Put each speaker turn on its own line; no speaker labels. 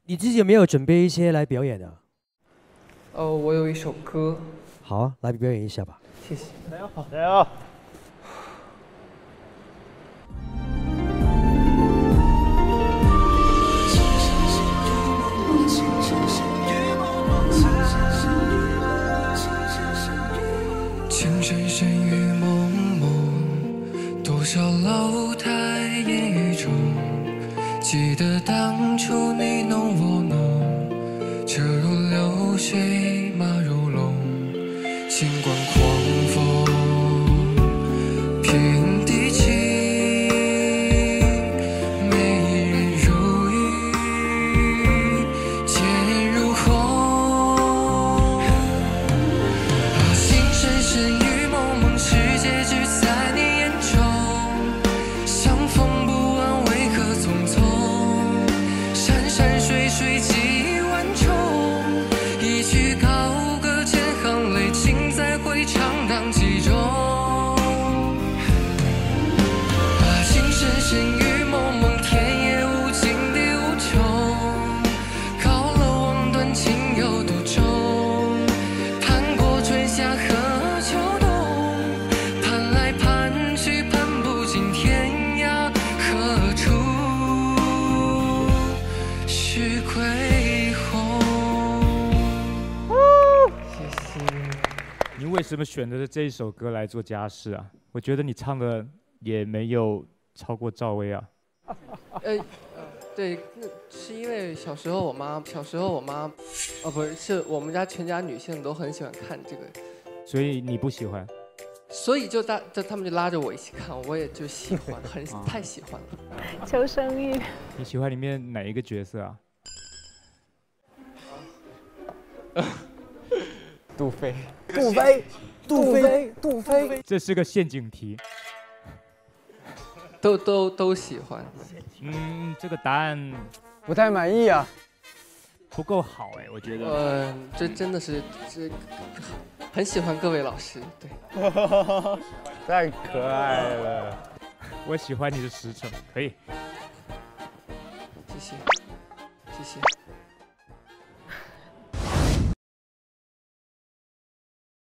你自己有没有准备一些来表演的？
我有一首歌。
好啊，来表演一下吧。
谢谢。
加油，加油！
情深深雨蒙蒙，多少楼台烟雨中，记得当初你侬我侬，车如流水马如龙，尽管狂风遍地起，美人如玉剑如虹，情深深雨蒙蒙，世界只在你眼中，相逢不问为何匆匆，山山水水几万重，一曲高歌千行泪，尽在回肠荡气中。情深深雨蒙蒙，天也无尽地无穷，高楼望断情有独钟，盼过春夏和秋冬，盼来盼去盼不尽天涯何处是归鸿。
谢谢。
你为什么选择了这一首歌来做家事啊？我觉得你唱的也没有超过赵薇啊。
对，那是因为小时候我妈，不是，是我们家全家女性都很喜欢看这个，
所以你不喜欢？
所以他们就拉着我一起看，我也就喜欢，太喜欢了。
求生欲。
你喜欢里面哪一个角色啊？
杜飞。
这是个陷阱题。
都喜欢。
这个答案
不太满意啊。
不够好哎，我觉得。
这真的是很喜欢各位老师，对。
太可爱了。
我喜欢你的实诚，可以。
谢谢。